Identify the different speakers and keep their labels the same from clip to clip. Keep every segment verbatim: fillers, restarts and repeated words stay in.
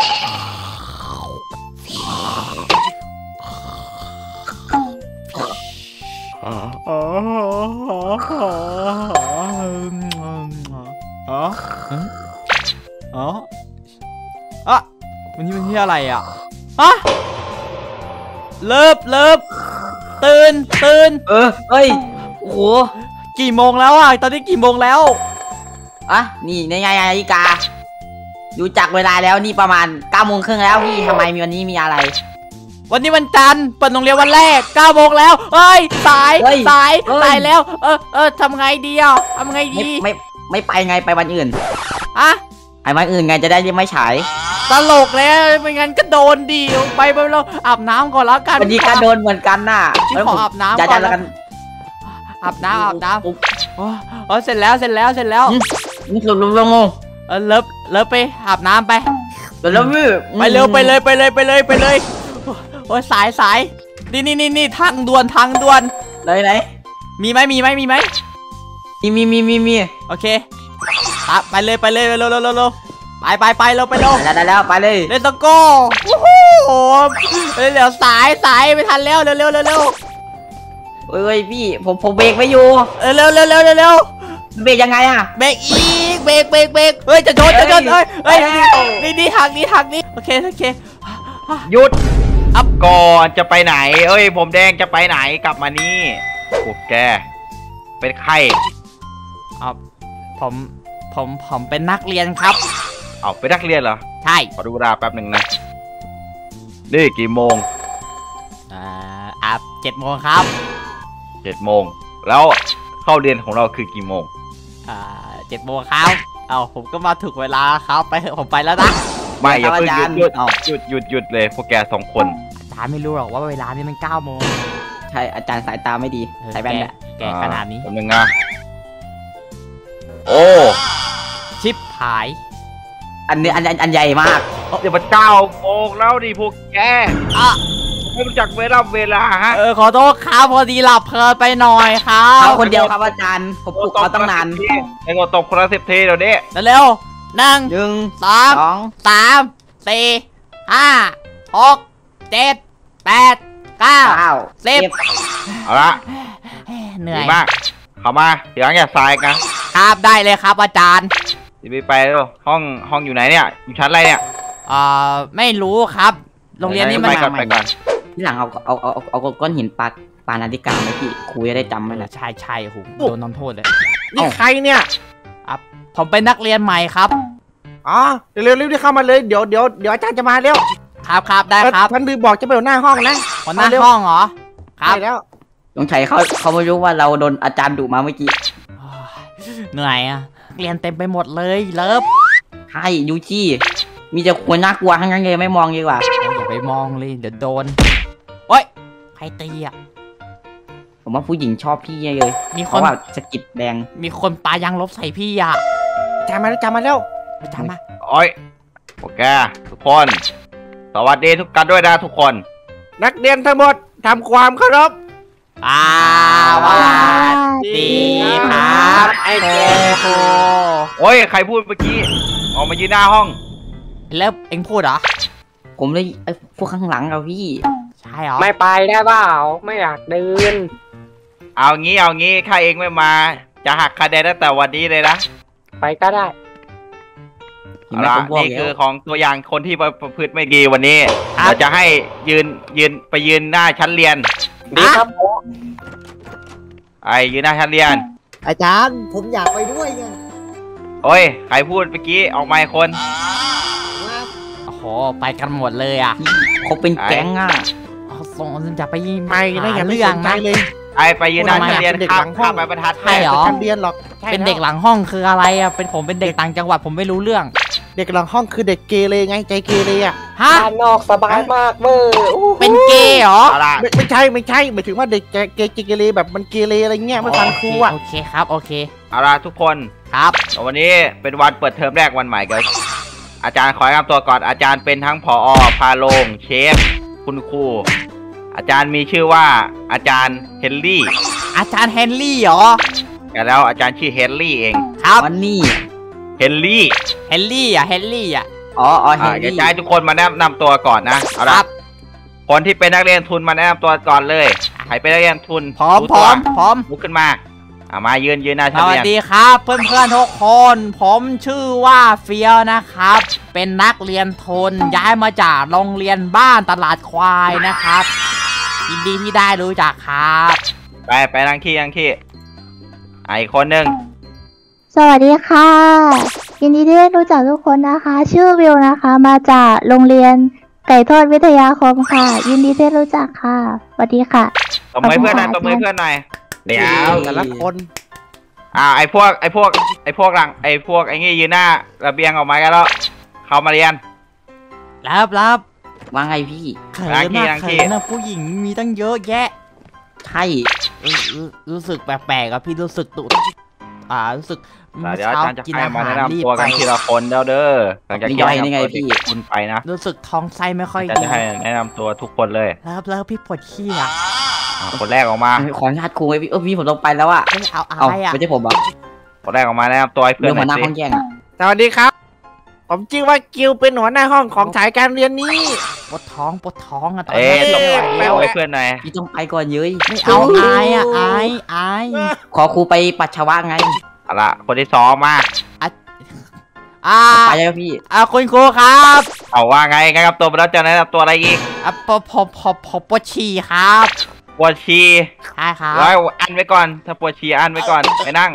Speaker 1: อ๋ออ๋ออ๋ออะวันนี้มันที่อะไรอ่ะฮะเลิฟเลิฟตื่นตื่น
Speaker 2: เออเฮ้ยโอ้โห
Speaker 1: กี่โมงแล้วอ่ะตอนนี้กี่โมงแล้ว
Speaker 2: อ่ะนี่ในไงนาฬิกาดูจากเวลาแล้วนี่ประมาณเก้าโมงครึ่งแล้วพี่ทำไมมีวันนี้มีอะไร
Speaker 1: วันนี้วันจันทร์เปิดโรงเรียนวันแรกเก้าโมงแล้วเฮ้ยสายสายสายแล้วเออเออทำไงดีอ่ะทำไงดี
Speaker 2: ไม่ไม่ไปไงไปวันอื่น
Speaker 1: อะ
Speaker 2: ไอ้วันอื่นไงจะได้ไม่ฉาย
Speaker 1: ตลกแล้วไม่งั้นก็โดนดีไปไปเราอาบน้ำก่อนแล้วกัน
Speaker 2: วันนี้ก็โดนเหมือนกันน่ะ
Speaker 1: ขออาบน้ำก่อนแล้วกันอาบน้ำอาบน้ำโอ้เสร็จแล้วเสร็จแล้วเสร็จแล้ว
Speaker 2: นี่คือลุงลง
Speaker 1: เออเลิฟเลิฟไปอาบน้ำไป
Speaker 2: เดี๋ยวเลิฟ
Speaker 1: ไปเร็วไปเลยไปเลยไปเลยไปเลยโอ้ยสายสายนี่นี่นี่นี่ทางด่วนทางด่วน
Speaker 2: เลยไหน
Speaker 1: มีไหมมีไหมมีไหม
Speaker 2: มีมีมีมีมี
Speaker 1: โอเคไปเลยไปเลยเร็วเร็วเร็วเร็วไปไปไปเร็วไปเร็ว
Speaker 2: ได้แล้วไปเลย
Speaker 1: เลตโก้โอ้โหเดี๋ยวสายสายไม่ทันแล้วเร็วเร็วเร็วเร็ว
Speaker 2: เฮ้ยพี่ผมผมเบรกไม่อยู่
Speaker 1: เร็วเร็วเร็วเร็วเร็ว
Speaker 2: เบรกยังไงอะ
Speaker 1: เบรกอีกเบรกเบรกเบรกเฮ้ยจะชนจะชนเฮ้ยเฮ้ยนี่นี่หักนี่หักนี่โอเคโอเค
Speaker 3: หยุดอัพก่อนจะไปไหนเอ้ยผมแดงจะไปไหนกลับมานี่พวกแกเป็นใคร
Speaker 1: อ๋อผมผมผมเป็นนักเรียนครับ
Speaker 3: เอาเป็นนักเรียนเหรอ
Speaker 1: ใช่
Speaker 3: ขอดูเวลาแป๊บหนึ่งนะนี่กี่โมง
Speaker 1: อ่าอ่ะเจ็ดโมงครับ
Speaker 3: เจ็ดโมงแล้วเข้าเรียนของเราคือกี่โมง
Speaker 1: อ่าเจ็ดโมงครับเอาผมก็มาถูกเวลาครับไปผมไปแล้วนะ
Speaker 3: ไม่อย่าเพิ่งหยุดหยุดหยุดหยุดเลยพวกแกสองคน
Speaker 1: อาจารย์ไม่รู้หรอกว่าเวลานี้มันเก้าโมง
Speaker 2: ใช่อาจารย์สายตาไม่ดีสายแว่นแหละ
Speaker 1: แกขนาดนี้
Speaker 3: คนหนึ่งนะโอ้
Speaker 1: ชิปหาย
Speaker 2: อันนี้อันอันใหญ่มาก
Speaker 3: เดี๋ยวมันเก้าโมงแล้วดิพวกแก
Speaker 1: อ่ะ
Speaker 3: ไม่รู้จักเวลาเวลาฮะ
Speaker 1: เออขอโทษครับพอดีหลับเพลินไปหน่อยครับ
Speaker 2: เขาคนเดียวครับอาจารย์ผมปลุกเขาตั้งนาน
Speaker 3: ไอ้โง่ตบคนละสิบทีเดี๋ยวนี้
Speaker 1: เร็วหนึ่ง
Speaker 2: หนึ่ง
Speaker 1: สองสามสี่ห้าหกเจ็ดแปดเก้าสิบ
Speaker 3: เอาละ
Speaker 1: เหนื่อย
Speaker 3: มากเข้ามาเดี๋ยวอย่าสายกัน
Speaker 1: ครับได้เลยครับอาจารย์
Speaker 3: ไปไปแล้วห้องห้องอยู่ไหนเนี่ยอยู่ชั้นอะไรเนี่ย
Speaker 1: อ่าไม่รู้ครับโรงเรียนนี้มัน
Speaker 3: ไปก่อนไปก่อน
Speaker 2: ที่หลังเอาเอาเอาเอาก้อนหินปาปานาฬิกาไหมพี่ครูจะได้จำไว้แหละ
Speaker 1: ใช่ใช่โหโดนน้ำโทษเลย
Speaker 3: นี่ใครเนี่ย
Speaker 1: อ่ะผมเป็นนักเรียนใหม่ครับ
Speaker 3: อ๋อเร็วๆรีบเข้ามาเลยเดี๋ยวเดี๋ยวเดี๋ยวอาจารย์จะมาเร็ว
Speaker 1: ครับครับได้ครับ
Speaker 3: ท่านดือบอกจะไปหน้าห้องนะ
Speaker 1: หน้าห้องเหรอครับ
Speaker 2: แล้วสงสัยเขาเขาไม่รู้ว่าเราโดนอาจารย์ดุมาเมื่อกี้
Speaker 1: เหนื่อยอ่ะเรียนเต็มไปหมดเลยเลิฟ
Speaker 2: ใช่ยูชี่มีแต่คนน่ากลัวทั้งนั้นเลยไม่มองดีกว่า
Speaker 1: อย่าไปมองเลยเดี๋ยวโดนโอ๊ยใครตีอ่ะ
Speaker 2: ผมว่าผู้หญิงชอบพี่เลย
Speaker 1: มีคน
Speaker 2: แบบสกิดแดง
Speaker 1: มีคนปายางลบใส่พี่อ่ะ
Speaker 3: จำมาแล้วจำมาแล้ว
Speaker 1: จำมา
Speaker 3: โอ้ยโอเคทุกคนสวัสดีทุกกันด้วยนะทุกคนนักเรียนทั้งหมดทำความเคารพ
Speaker 1: อ่าสวัสดีครับไอ้เจ้า
Speaker 3: โอ้ยใครพูดเมื่อกี้ออกมายืนหน้าห้อง
Speaker 1: แล้วเอ็งพูดเหรอ
Speaker 2: ผมเลยไอ้พวกข้างหลังเราพี่
Speaker 1: ใช่เหรอ
Speaker 4: ไม่ไปได้เปล่าไม่อยากเดิน
Speaker 3: เอางี้เอางี้ข้าเองไม่มาจะหักคะแนนตั้งแต่วันนี้เลยนะ
Speaker 4: ไปก็ได้
Speaker 3: เอาละนี่คือของตัวอย่างคนที่ประพฤติไม่ดีวันนี้เราจะให้ยืนยืนไปยืนหน้าชั้นเรียน
Speaker 4: ดีครับ
Speaker 3: ไอ้ยืนหน้าชั้นเรียน
Speaker 5: อาจารย์ผมอยากไปด้วยไง
Speaker 3: โอ้ยใครพูดเมื่อกี้ออกมาคน
Speaker 1: โอ้โหไปกันหมดเลยอ่ะ
Speaker 2: เขาเป็นแก๊งอ่ะ
Speaker 1: ส่งจะไป
Speaker 5: ไม่ได้อย่าเรื่องนะเลย
Speaker 3: ไอไปยืนหน้าชั้นเรียนข้ามข้ามไปบรรทัด
Speaker 1: ใช่หรอ
Speaker 5: ชั้นเรียนหรอก
Speaker 1: เป็นเด็กหลังห้องคืออะไรอ่ะเป็นผมเป็นเด็กต่างจังหวัดผมไม่รู้เรื่อง
Speaker 5: เด็กหลังห้องคือเด็กเกเรไงใจเกเรอ่ะ
Speaker 1: ฮะ
Speaker 4: บ้านนอกสบายมากเว้ย
Speaker 1: เป็นเกย์เหรอ
Speaker 5: ไม่ไม่ใช่ไม่ใช่หมายถึงว่าเด็กเกเกเรแบบมันเกเรอะไรเงี้ยไม่ฟังครูอ่ะ
Speaker 1: โอเคครับโอเค
Speaker 3: เอาล่ะทุกคน
Speaker 1: ครับ
Speaker 3: วันนี้เป็นวันเปิดเทอมแรกวันใหม่กันอาจารย์ขอแนะนำตัวก่อนอาจารย์เป็นทั้งผอ.พาโรงเชฟคุณครูอาจารย์มีชื่อว่าอาจารย์เฮนรี่
Speaker 1: อาจารย์เฮนรี่เหรอ
Speaker 3: แต่แล้วอาจารย์ชื่อเฮนรี่เอง
Speaker 1: ครับ
Speaker 2: วันนี้
Speaker 3: เฮนรี่
Speaker 1: เฮนรี่อ่ะเฮนรี่อ่ะ
Speaker 2: อ๋ออ๋อเฮ
Speaker 3: อ่าน เดี๋ยว
Speaker 2: รี่
Speaker 3: จะให้ทุกคนมาแนะนำตัวก่อนนะเอา
Speaker 1: ค
Speaker 3: ละ
Speaker 1: รับ
Speaker 3: คนที่เป็นนักเรียนทุนมาแนะนำตัวก่อนเลยใครเป็นนักเรียนทุน
Speaker 1: พร้อม
Speaker 3: รู้
Speaker 1: พร้
Speaker 3: ตัว
Speaker 1: อมพร้อม
Speaker 3: ลุกขึ้นมาอ่ามายืนยืนหน้า
Speaker 1: ส
Speaker 3: ชั้น
Speaker 1: วัส
Speaker 3: เรียน
Speaker 1: ดีครับเพื่อนๆทุกคนผมชื่อว่าเฟียวนะครับ เป็นนักเรียนทุนย้ายมาจากโรงเรียนบ้านตลาดควายนะครับยินดีที่ได้รู้จักครับ
Speaker 3: ไปไปนั่งขี้นั่งขี้อ่าอีกคนหนึ่ง
Speaker 6: สวัสดีค่ะยินดีที่ได้รู้จักทุกคนนะคะ ชื่อวิวนะคะ มาจากโรงเรียนไก่ทอดวิทยาคมค่ะ ยินดีที่ได้รู้จักค่ะสวัสดีค่ะ
Speaker 3: ตบมือเพื่อนหน่อยตบมือเพื่อนหน่อยเดี๋ยว
Speaker 5: แต่ละคน
Speaker 3: อ่าไอพวกไอพวกไอพวกหลังไอพวกไองี้ยืนหน้าระเบียงออกมากันแล้วเข้ามาเรียน
Speaker 1: รับรับ
Speaker 2: ว่าไงพี่
Speaker 1: เขิน
Speaker 3: ล้างที่
Speaker 1: นะ
Speaker 3: ล้างที่
Speaker 1: เขินนะผู้หญิงมีตั้งเยอะแยะ
Speaker 2: ใช่
Speaker 1: รู้รู้รู้สึกแปลกๆอะพี่รู้สึกตุอ่ารู้สึก
Speaker 3: เดี๋ยวอาจารย์จะ
Speaker 1: กิน
Speaker 3: ให้
Speaker 1: อา
Speaker 3: มา
Speaker 1: หาร
Speaker 3: แนะ
Speaker 1: รี
Speaker 3: นำ
Speaker 1: บ
Speaker 3: ตัว
Speaker 1: ไป
Speaker 3: กันทีละคนเด้อเด้อหลังจากที่
Speaker 2: ย่อยนี่ไงพี่
Speaker 3: คุณไปนะ
Speaker 1: รู้สึกท้องไส้ไม่ค่อย
Speaker 3: อาจารย์
Speaker 1: ดี
Speaker 3: จะให้แนะนำตัวทุกคนเลย
Speaker 1: แล้วแล้วพี่ปวดขี้อะ
Speaker 3: อ่าคนแรกออกมา
Speaker 2: ขออนุญาตครูไว้พี่เออพี่ผมต้องไปแล้วอะ
Speaker 1: เฮ้ยเอาอะ
Speaker 2: เอา
Speaker 1: ไรอะ
Speaker 2: ไม่ใช่ผมอ่ะ
Speaker 3: คนแรกออกมาแนะนำตัวให้เพื่
Speaker 2: เรื่
Speaker 3: อ
Speaker 2: อน ง
Speaker 3: หน่
Speaker 2: หั
Speaker 3: อ
Speaker 2: วย หน้า
Speaker 3: สิ
Speaker 2: ห้องแย่งอะ
Speaker 5: สวัสดีครับ ผมชื่อว่ากิวเป็นหัวหน้าห้องของสายการเรียนนี้
Speaker 1: ปวดท้องปวดท้องอะตอน
Speaker 3: เอ๊ะ
Speaker 1: นี้
Speaker 3: ต้อง
Speaker 1: ไม่ไหว
Speaker 3: ไป
Speaker 1: แล้ว
Speaker 3: ให้เพื่อนหน่อย
Speaker 2: พี่ต้องไปก่อนเย้ย
Speaker 1: ไม่เอาอายอะอายอาย
Speaker 2: ขอครูไปปัสสาวะไง
Speaker 3: เอาละคนที่สองมา
Speaker 1: อ่า
Speaker 2: ไปแล้วพี่
Speaker 1: อ่าคุณครูครับ
Speaker 3: เอาว่าไงแนะนำตัวไปแล้วจะแนะนำตัวอะไรอีก
Speaker 1: อ่ะผมผมผมผมปวดฉี่ครับ
Speaker 3: ปวดฉี่
Speaker 1: ใช่ครับ
Speaker 3: ไว้อันไว้ก่อน ถ้าปวดฉี่อันไว้ก่อนไปนั่ง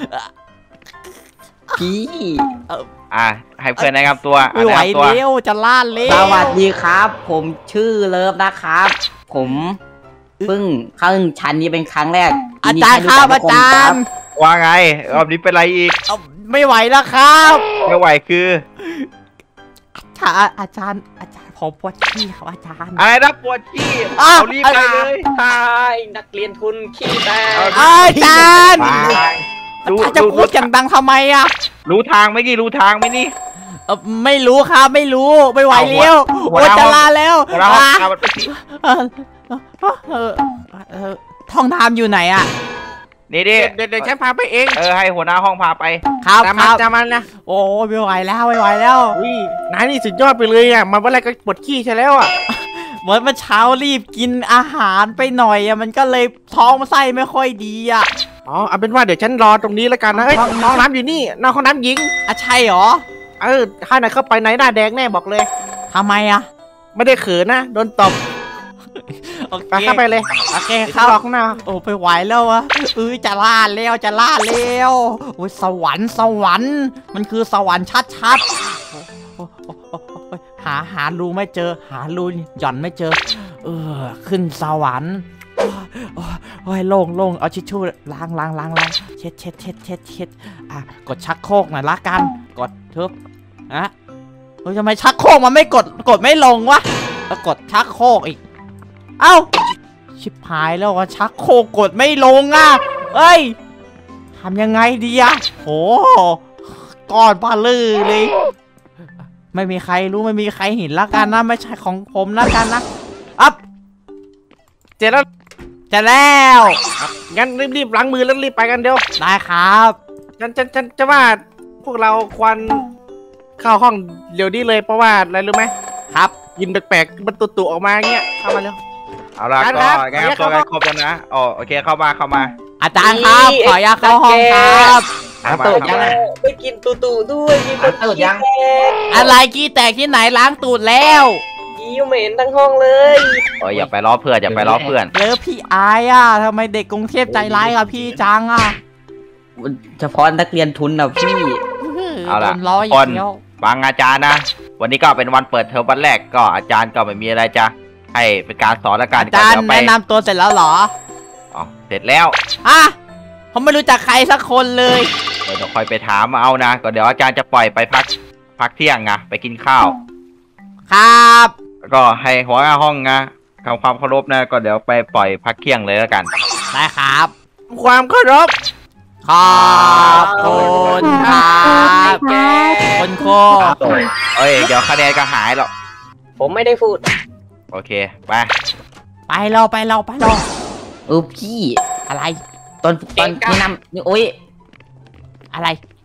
Speaker 2: พี่
Speaker 3: อ่ะให้เพื่อนแนะนำตัวอ่ะ
Speaker 1: ไม่ไหว
Speaker 3: แนะนำตัว
Speaker 1: เร็วจะล่าเร็ว
Speaker 2: สวัสดีครับ ผมชื่อเลิฟนะครับ ผมเพิ่งเข้าชั้นนี้เป็นครั้งแรก
Speaker 1: อาจารย์ครับ
Speaker 2: ยินดี
Speaker 1: อา
Speaker 2: ที่
Speaker 1: จาร
Speaker 2: ได้
Speaker 1: ย์
Speaker 3: ว่าไงรอบนี้เป็นไรอีก
Speaker 1: เอาไม่ไหวแล้วครับ
Speaker 3: ไม่ไหวคือ
Speaker 1: ถ้าอาจารย์อาจารย์ผมปวดฉี่ครับอาจารย์
Speaker 3: อะไรนะปวดฉี่
Speaker 1: อ้าว
Speaker 3: เอารีบไปเลย
Speaker 4: ใช่นักเรียนทุนขี้แตก
Speaker 1: อาจารย์
Speaker 3: มา
Speaker 1: อา
Speaker 3: รู้
Speaker 1: จารย์จะพูดอย่างดังทำไมอะ
Speaker 3: รู้ทางไหมนี่รู้ทางไหมนี่
Speaker 1: เอ่อไม่รู้ครับไม่รู้ไม่ไหวเร็ว
Speaker 3: หั
Speaker 1: โอ้
Speaker 3: วหน้า
Speaker 1: จะลาแล้ว
Speaker 3: เรา
Speaker 1: อ่ะ
Speaker 3: เอามันไปสิ
Speaker 1: เออเออเออเออท้องน้ำอยู่ไหนอะ
Speaker 3: นี่ดิ
Speaker 5: เดี๋ยวเดี๋ยวฉันพาไปเอง
Speaker 3: เออให้หัวหน้าห้องพาไป
Speaker 1: ครับ
Speaker 5: ตาม
Speaker 1: ค
Speaker 5: มา
Speaker 1: รับ
Speaker 5: ตามมันนะ
Speaker 1: โอ้ไม่ไหวแล้วไม่ไหวแล้ว
Speaker 5: อุ้ยนายนี่สุดยอดไปเลยอ่ะมาวันแรกก็ปวดขี้ใช่แล้วอ่ะ
Speaker 1: เหมือนเมื่อเช้ารีบกินอาหารไปหน่อยอะมันก็เลยท้องไส้ไม่ค่อยดีอะ
Speaker 5: อ๋อเอาเป็นว่าเดี๋ยวฉันรอตรงนี้แล้วกันนะเอ้ยน้องน้ำอยู่นี่น้องห้องน้ำหญิง
Speaker 1: อะใช่เหรอ
Speaker 5: เออถ้านายเข้าไปไหนหน้าแดงแน่บอกเลย
Speaker 1: ทำไมอะ
Speaker 5: ไม่ได้เขินนะโดนตบ
Speaker 1: โอเค
Speaker 5: ไปเข้าไปเลย
Speaker 1: โอเค
Speaker 5: เดี๋ยว
Speaker 1: ครั
Speaker 5: ฉันรอ
Speaker 1: บ
Speaker 5: ข้างหน้า
Speaker 1: โอ้ไปไหวแล้ววะเอ้ยจะล่าแล้วจะล่าแล้วโอ้ยสวรรค์สวรรค์มันคือสวรรค์ชัดๆโอ้โอ้โอ้โอ้โอ้หาหารูไม่เจอ หารูหย่อนไม่เจอ เออขึ้นสวรรค์โอ้ยโอ้ยโอ้ยโล่งโล่งเอาชิชชู่ล้างล้างล้างล้างเช็ดเช็ดเช็ดเช็ดเช็ดอ่ะกดชักโครกหน่อยละกันกดทึบอ่ะเฮ้ยทำไมชักโครกมันไม่กดกดไม่ลงวะแล้วกดชักโครกอีกเอ้าชิบหายแล้วว่าชักโครกกดไม่ลงอ่ะเอ้ยทำยังไงดีอะโหก้อนปลาลือเลยไม่มีใครรู้ไม่มีใครเห็นละกันนะไม่ใช่ของผมละกันนะอัพ
Speaker 5: เสร็จแล้ว
Speaker 1: จะแล้ว
Speaker 5: งั้นรีบๆล้างมือแล้วรีบไปกันเดี๋ยว
Speaker 1: ได้ครับ
Speaker 5: ฉันฉันฉันจะว่าพวกเราควรเข้าห้องเดี๋ยวนี้เลยเพราะว่าอะไรรู้ไหม
Speaker 1: ครับ
Speaker 5: ยินแปลกๆมันตุ่ๆออกมาเงี้ยเข้ามาเร็ว
Speaker 3: เอาละ
Speaker 5: การ
Speaker 3: ก็
Speaker 5: ครับ
Speaker 3: แนะนำตัวกันครบแล้วนะอ๋อโอเคเข้ามาเข้ามา
Speaker 1: อาจารย์ครับ ขออยาเข้าห้องครับ
Speaker 3: เข้ามา
Speaker 2: เปิด
Speaker 3: เข้า
Speaker 2: ยัง
Speaker 3: มา
Speaker 2: ไง
Speaker 4: ไม่กินตูตูด้วยมีคน
Speaker 2: เปิดยัง
Speaker 4: ขี้แตก
Speaker 1: อะไรกี้แตกที่ไหนล้างตูดแล้ว
Speaker 4: ยิ้วเหม็นทั้งห้องเลย
Speaker 3: เอออย่าไปล้อเพื่อนอย่าไปล้อเพื่อน
Speaker 1: เลิฟพี่อายอ่ะทำไมเด็กกรุงเทพใจร้ายกับพี่จังอ่ะ
Speaker 2: เฉพาะนักเรียนทุนนะพี่
Speaker 3: เอาล่ะ
Speaker 1: โดนล้ออย่างเดียว
Speaker 3: ฟังอาจารย์นะ วันนี้ก็เป็นวันเปิดเทอมวันแรกก็อาจารย์ก็ไม่มีอะไรจะให้เป็นการสอนและการ
Speaker 1: อาจารย์
Speaker 3: เดี๋วไป
Speaker 1: แนะนำตัวเสร็จแล้วเหรอ
Speaker 3: อ๋อเสร็จแล้ว
Speaker 1: อ่ะผมไม่รู้จักใครสักคนเลย
Speaker 3: เดี๋ยวค่อยไปถามเอานะก็เดี๋ยวอาจารย์จะปล่อยไปพักพักเที่ยงนะไปกินข้าว
Speaker 1: ครับ
Speaker 3: แล้วก็ให้หัวหน้าห้องนะทำความเคารพนะก็เดี๋ยวไปปล่อยพักเที่ยงเลยแล้วกัน
Speaker 1: ได้ครับ
Speaker 5: ความเคารพ
Speaker 1: ขอบคุณครับคุณครู
Speaker 3: เอ้ยเดี๋ยวคะแนนก็หายหรอก
Speaker 4: ผมไม่ได้พูด
Speaker 3: โอเคไป
Speaker 1: ไปเราไปเราไปเรา
Speaker 2: เออพี่
Speaker 1: อะไร
Speaker 2: ตอนตอนแนะนำนี่โอ้ย
Speaker 1: อะไร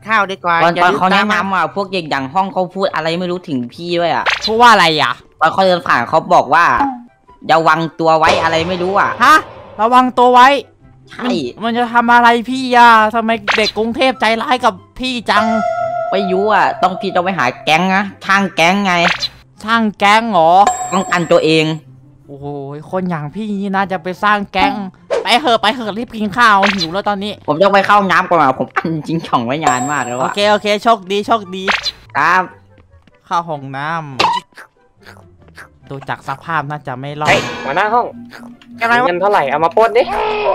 Speaker 5: ข้าวดีกว่า
Speaker 2: ตอน
Speaker 5: อย่
Speaker 2: ตอน
Speaker 5: ลืม
Speaker 2: เขา
Speaker 5: ต
Speaker 2: แนะ
Speaker 5: มม
Speaker 2: นำอ่ะพวกเด็กอย่างห้องเขาพูดอะไรไม่รู้ถึงพี่ด้วยอ่ะ
Speaker 1: พูดว่าอะไรอ่ะ
Speaker 2: ตอนเขาเดินผ่านเขาบอกว่าอย่าวังตัวไว้อะไรไม่รู้อ่ะ
Speaker 1: ฮะระวังตัวไว้
Speaker 2: ใช่
Speaker 1: มันจะทำอะไรพี่อ่ะทำไมเด็กกรุงเทพใจร้ายกับพี่จัง
Speaker 2: ไปยุอ่ะต้องพี่ต้องไปหาแก๊งนะข้างแก๊งไง
Speaker 1: สร้างแก๊งเหรอ
Speaker 2: ป้องกันตัวเอง
Speaker 1: โอ้โหคนอย่างพี่นี่น่าจะไปสร้างแก๊งไปเหอะไปเหอะรีบกินข้าวหิวแล้วตอนนี้
Speaker 2: ผมต้องไปเข้าน้ำก่อนอ่ะผมอันจริงช่องไว้นานมากแล้ว
Speaker 1: โอ
Speaker 2: อ่ะ
Speaker 1: เคโอเคโชคดีโชคดี
Speaker 2: ครับ
Speaker 1: เข้าห้องน้ำดูจากสภาพน่าจะไม่รอ
Speaker 4: เฮ้
Speaker 1: ด
Speaker 4: ยหัวหน้าห้อง
Speaker 5: อะไร
Speaker 4: มี
Speaker 5: วะ
Speaker 4: เงินเท่าไหร่เอามาปล้นดิ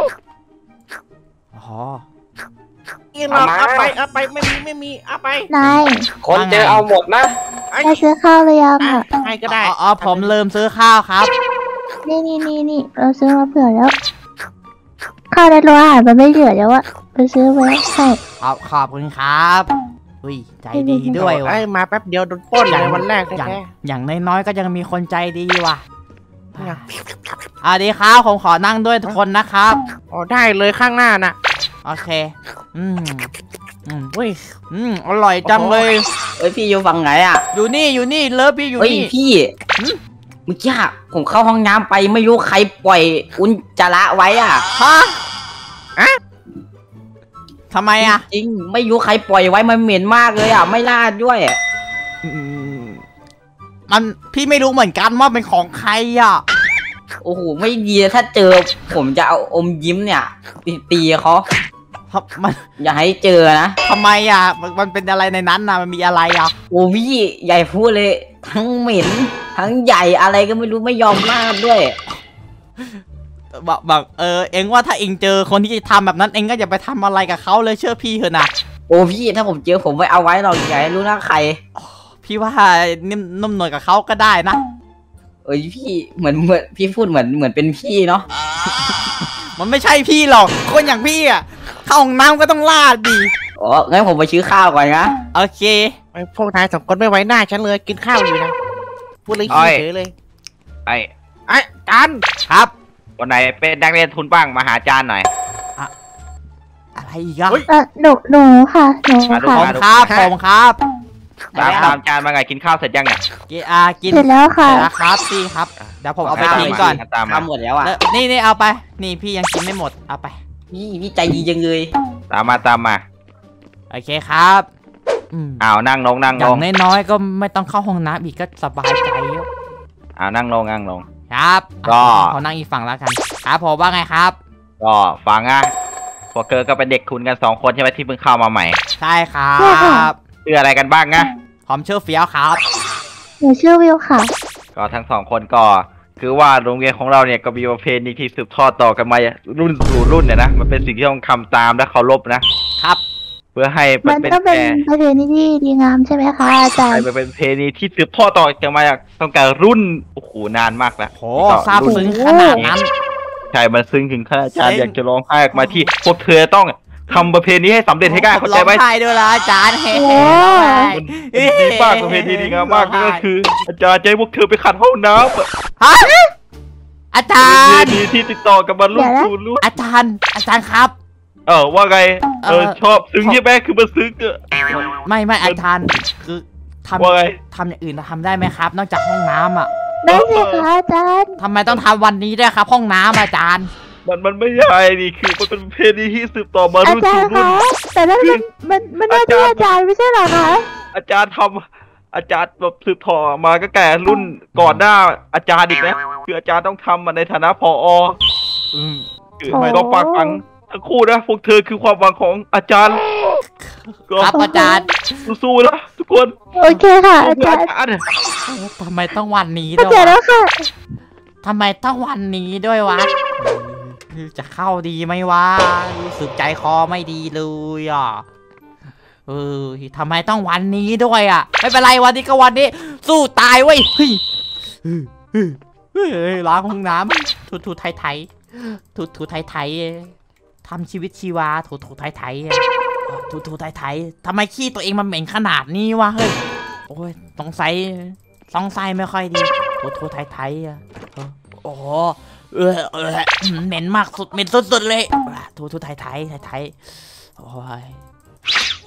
Speaker 1: อ๋อ
Speaker 5: นี่หรอก
Speaker 4: เอามา
Speaker 5: เอาไปเอาไปไม่มีไม่มีเอาไป
Speaker 6: นาย
Speaker 4: คนเจอเอาหมดนะ
Speaker 5: ไอ้
Speaker 6: นายซื้อข้าวหรือยัง
Speaker 5: อ่ะ
Speaker 6: อ่ะ
Speaker 5: ให้ก็ได้
Speaker 1: อ๋ออ๋อผมลืมซื้อข้าวครับ
Speaker 6: นี่นี่นี่นี่เราซื้อมาเผื่อแล้ว ข้าวในโรงอาหารมันไม่เหลือแล้วอะไปซื้อไว้ให้
Speaker 1: ขอบขอบคุณครับอุ้ยใจดีด้วย
Speaker 5: ไอ้
Speaker 1: ว่ะ
Speaker 5: มาแป๊บเดียวโดนปล้นเลยวันแรก
Speaker 1: อย่าง
Speaker 5: แท้
Speaker 1: อย่างน้อยๆก็ยังมีคนใจดีว่ะ
Speaker 5: เนี่ย
Speaker 1: อ่าดีครับผมขอนั่งด้วยทุกคนนะครับ
Speaker 5: ๆอ๋อได้เลยข้างหน้าน่ะ
Speaker 1: โอเค อืมอืม
Speaker 5: เฮ้ย
Speaker 1: อืมอร่อยจังเลย
Speaker 2: เอ้ยพี่อยู่ฝั่งไหนอ่ะ
Speaker 1: อยู่นี่อยู่นี่เลิฟพี่อยู่
Speaker 2: เฮ้ย
Speaker 1: นี่
Speaker 2: พี่
Speaker 1: หืม
Speaker 2: เมื่อกี้อะผมเข้าห้องน้ำไปไม่รู้ใครปล่อยอุจจาระไว้อ่ะ
Speaker 1: ฮะอะทำไมอ่ะ
Speaker 2: จริงไม่รู้ใครปล่อยไว้มันเหม็นมากเลยอ่ะไม่ลาดด้วย
Speaker 1: อืมมันพี่ไม่รู้เหมือนกันว่าเป็นของใครอ่ะ
Speaker 2: โอ้โหไม่ดีถ้าเจอผมจะเอาอมยิ้มเนี่ยตีตีเขา
Speaker 1: ครับมัน
Speaker 2: อย่าให้เจอนะ
Speaker 1: ทำไมอ่ะมันมันเป็นอะไรในนั้นน่ะมันมีอะไรอ่ะ
Speaker 2: โอ้พี่ใหญ่พูดเลย ทั้งเหม็น ทั้งใหญ่อะไรก็ไม่รู้ไม่ยอมลาดด้วย
Speaker 1: บอกบอกเออเอ็งว่าถ้าเอ็งเจอคนที่จะทำแบบนั้นเอ็งก็อย่าไปทำอะไรกับเขาเลยเชื่อพี่เถอะนะ
Speaker 2: โอ้พี่ถ้าผมเจอผมไม่เอาไว้หรอกอย่าให้รู้นะใคร
Speaker 1: พี่ว่านิ่มนุ่มหน่อยกับเขาก็ได้นะ
Speaker 2: เอ้ยพี่เหมือนเหมือนพี่พูดเหมือนเหมือนเป็นพี่เนาะ
Speaker 1: มันไม่ใช่พี่หรอกคนอย่างพี่อ่ะเข้าห้องน้ำก็ต้องลาดดิ
Speaker 2: อ๋องั้นผมไปซื้อข้าวก่อนนะ
Speaker 1: โอเค
Speaker 5: ไอ้พวกนายสองคนไม่ไว้หน้าฉันเลยกินข้าวอยู่นะพูดเลย
Speaker 3: อ้
Speaker 5: ขี้
Speaker 3: อย
Speaker 5: เฉยเลย
Speaker 3: ไอ้
Speaker 5: ไอ้จัน
Speaker 1: ครับ
Speaker 3: วันไหนเป็นนักเรียนทุนบ้างมาหาอาจารย์หน่อย
Speaker 1: อะไรอีกอะ
Speaker 6: เออหนูหนูค่ะหนู
Speaker 3: มาดู
Speaker 6: ค่ะ
Speaker 1: ผมครับผมครับ
Speaker 3: ตามตามอาจารย์มาไงกินข้าวเสร็จยังเนี่ย
Speaker 1: กินอ่ากิน
Speaker 6: เสร็จแล้วค่ะ
Speaker 1: เสร็จแล้วครับพี่ครับเดี๋ยวผมเอาไปทิ้งก่อน
Speaker 3: ตามมา
Speaker 2: ทำหมดแล้วอ่ะ
Speaker 1: แล้วนี่นี่เอาไป นี่พี่ยังกินไม่หมดเอาไป
Speaker 2: พี่พี่ใจดีจังเลย
Speaker 3: ตามมาตามมา
Speaker 1: โอเคครับอืม
Speaker 3: อ้าวนั่งลงนั่ง
Speaker 1: อ
Speaker 3: ล
Speaker 1: ย่าง งน้อยๆก็ไม่ต้องเข้าห้องน้ำอีกก็สบายใจแล้ว
Speaker 3: อ้าวนั่งลงนั่งลง
Speaker 1: ครับ
Speaker 3: ก็
Speaker 1: ขอนั่งอีกฝั่งแล้วกันครับผมว่าไงครับ
Speaker 3: ก็ฟังอ่ะพวกเธอก็เป็นเด็กทุนกันสองคนใช่ไหมที่เพิ่งเข้ามาใหม่
Speaker 1: ใช่ครั
Speaker 6: ใช่ค่ะ
Speaker 1: บ
Speaker 3: ชื่ออะไรกันบ้างนะ
Speaker 1: ผมชื่อเฟี้ยวครับ
Speaker 6: หนูชื่อวิวค่ะ
Speaker 3: ก็ทั้งสองคนก็คือว่าโรงเรียนของเราเนี่ยก็มีประเพณีที่สืบทอดต่อกันมารุ่นสู่รุ่นเนี่ยนะมันเป็นสิ่งที่ต้องทำตามและเคารพนะครับ เพื่อให้มั
Speaker 6: มัน น
Speaker 3: เป็น
Speaker 6: ก็เป็น
Speaker 3: แก่
Speaker 6: ประเพณีที่ดีงามใช่ไหมคะอาจาร
Speaker 3: ให้
Speaker 6: ย์
Speaker 3: มันเป็นประเพณีที่สืบทอดต่อกันมาจากตั้งแต่รุ่นโอ้โหนานมากแล้ว
Speaker 1: โหซาบซึ้งขนาดนั้น
Speaker 3: ใช่มันซึ้งถึงขั้นอาจารย์
Speaker 1: ซึ้ง
Speaker 3: อยากจะร้องไห้ออกมาที่พวกเธอต้องทำประเพณีให้สำเร็จให้ได้เข้าใจไหม
Speaker 1: ผมร้องไห้ด้วยละอาจารย์เฮ้
Speaker 6: โอ้
Speaker 3: มันดีมากประเพณีดีงามมากนั่นก็คือ อาจารย์จะให้พวกเธอไปขัดห้องน้ำอะ
Speaker 1: ฮะอาจา
Speaker 3: ประเพ
Speaker 1: รย์
Speaker 3: ณีที่ติดต่อกันมารุ่นสู่รุ่น
Speaker 1: อาจารย์ อาจารย์ครับ
Speaker 3: เออว่าไงเออ
Speaker 1: เอ่อ
Speaker 3: ชอบซึ้งใช่ไหมคือมันซึ้งอะ
Speaker 1: ไม่ไม่อาจารย์คือท
Speaker 3: ว่าไง
Speaker 1: ำทำอย่างอื่นทำได้ไหมครับ นอกจากห้องน้ำอ่ะ
Speaker 6: ได้สิคะอาจารย์
Speaker 1: ทำไมต้องทำวันนี้ด้วยครับ ห้องน้ำอาจารย์
Speaker 3: มันมันไม่ใช่นี่คือมันเป็นประเพณีที่สืบต่อมา
Speaker 6: อา
Speaker 3: รุ่น
Speaker 6: จาร
Speaker 3: สู่
Speaker 6: ย์
Speaker 3: รุ่น
Speaker 6: คะแต่นั่นมันมันมันหน้าที่อาจารย์ไม่ใช่เหรอคะ
Speaker 3: อาจารย์ทำอาจารย์แบบสืบต่อมาก็แก่รุ่นก่อนหน้าอาจารย์อีกนะคืออาจารย์ต้องทำมันในฐานะผอ
Speaker 1: อืม
Speaker 3: คือไม่ต้องฟังฟังทั้งคู่นะพวกเธอคือความหวังของอาจารย์ก็
Speaker 1: ครับอาจารย์
Speaker 3: สู้ๆนะทุกคน
Speaker 6: โอเคค่ะอา
Speaker 3: เพื่อ
Speaker 6: จาร
Speaker 3: อา
Speaker 6: ย์
Speaker 3: จารย์
Speaker 1: ทำไมต้องวันนี้
Speaker 6: เข้า
Speaker 1: ด้วย
Speaker 6: ใจ
Speaker 1: วะ
Speaker 6: แล้วค่ะ
Speaker 1: ทำไมต้องวันนี้ด้วยวะเออจะเข้าดีไหมวะรู้สึกใจคอไม่ดีเลยอ่ะเออทำไมต้องวันนี้ด้วยอ่ะ ไม่เป็นไรวันนี้ก็วันนี้ สู้ตายเว้ยเฮ้ยเฮ้ยเฮ้ยเฮ้ยล้างห้องน้ำถูถูไทยไทยถูถูไทยไทยทำชีวิตชีวาถูถูไทยไทยถูถูไทยไทยทำไมขี้ตัวเองมันเหม็นขนาดนี้วะเฮ้ยโอ้ยสงสัยสงสัยไม่ค่อยดีถูถูไทยไทยอ่ะเออโอ้โหเออเออเหม็นมากสุดเหม็นสุดๆเลยถูถูไทยไทยไทยไทยโอ้ยเออ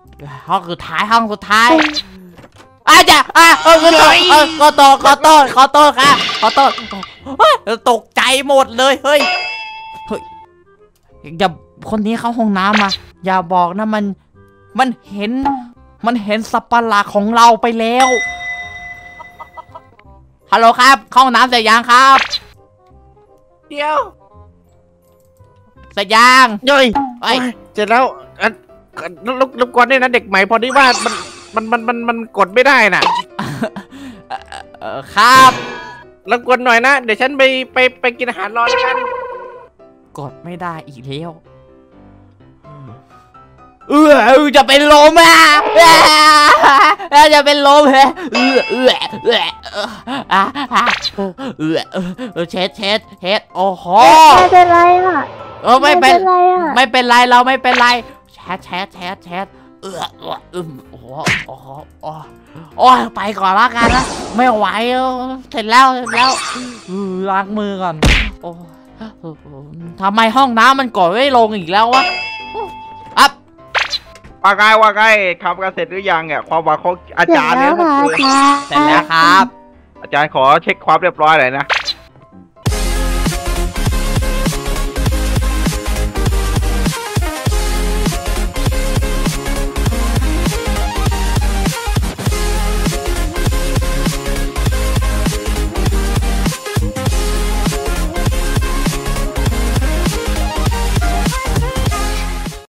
Speaker 1: ห้องสุดท้ายห้องสุดท้ายอาจจะอ่ะเออขอโทษเออขอโทษขอโทษขอโทษครับขอโทษเฮ้ยตกใจหมดเลยเฮ้ยเฮ้ยอย่าคนนี้เข้าห้องน้ำมาอย่าบอกนะมันมันเห็นมันเห็นสัตว์ประหลาดของเราไปแล้วฮัลโหลครับเข้าห้องน้ำเสร็จยังครับ
Speaker 5: เดี๋ยว
Speaker 1: เสร็จยัง
Speaker 5: เย้ย
Speaker 1: ไอ้ย
Speaker 5: เสร็จแล้วอันรบรบกวนด้วยนะเด็กใหม่พอดีว่ามันมันมันมันมันกดไม่ได้น่ะ
Speaker 1: เออครับ
Speaker 5: รบกวนหน่อยนะเดี๋ยวฉันไปไปไปกินอาหารรอแล้วกัน
Speaker 1: กดไม่ได้อีกแล้วเออเออจะเป็นลมอ่ะเออจะเป็นลมฮะเออเออเออเอออ่ะอ่ะเออเออเออเช็ดเช็ดเช็ดโอ้โห
Speaker 6: ไม่เป็นไรอ่ะ
Speaker 1: เออไม่เป็น
Speaker 6: ไรอ่ะ
Speaker 1: ไม่เป็นไรเราไม่เป็นไรแชทแชทแชทแชทเออเออเออโอ้โหโอ้โหโอ้โอ้ไปก่อนละกันนะไม่ไหวเสร็จแล้วเสร็จแล้วล้างมือก่อนโอ้ทำไมห้องน้ำมันกดไม่ลงอีกแล้ววะอัพ
Speaker 3: ว่าไงว่าไงทำกันเสร็จหรือยังเนี่ยความหวังของอา
Speaker 6: เสร็จ
Speaker 3: จารย์
Speaker 6: แล้
Speaker 3: เนี่
Speaker 6: วย ค่ะ
Speaker 3: ก็คือ
Speaker 6: อาจารย์
Speaker 1: เสร็จแล้วครับ
Speaker 3: อาจารย์ขอเช็คความเรียบร้อยหน่อยนะ